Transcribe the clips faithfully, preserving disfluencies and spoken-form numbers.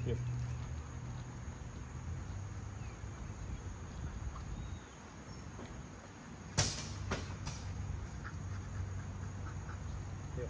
Here. Here.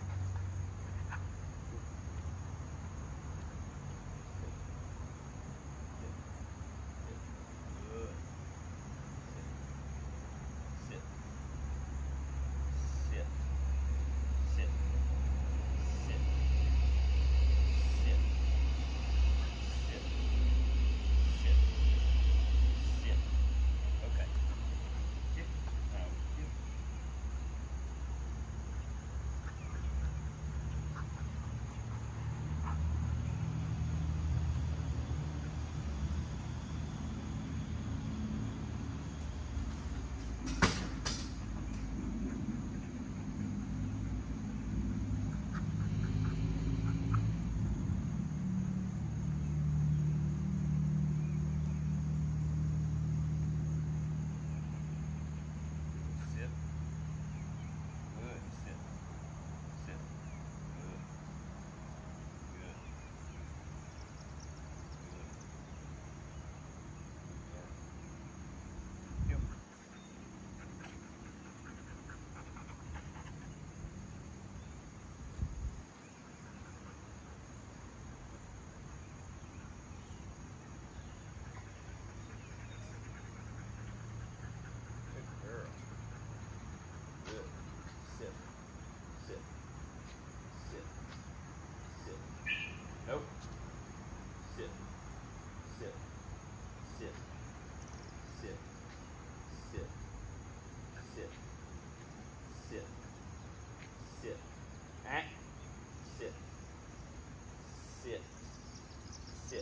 Nope. Sit. Sit. Sit. Sit. Sit. Sit. Sit. Sit. Ah. Sit. Sit. Sit.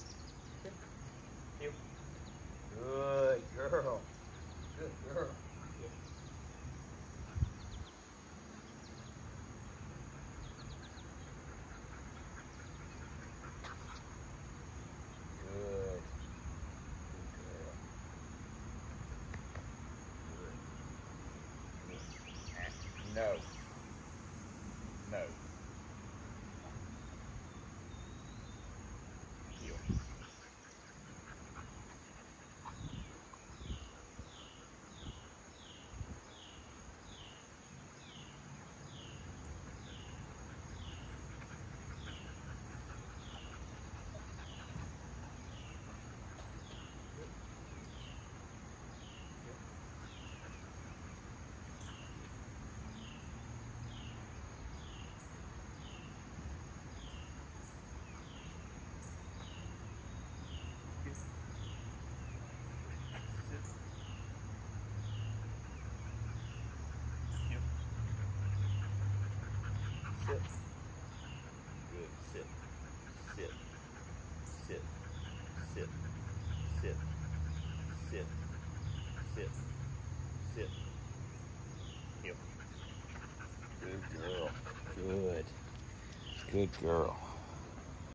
Here. Good girl. Good girl. No. No. Heel. Sit. Good. Sit. Sit. Sit. Sit. Sit. Sit. Sit. Sit. Heel. Good girl. Good. Good girl.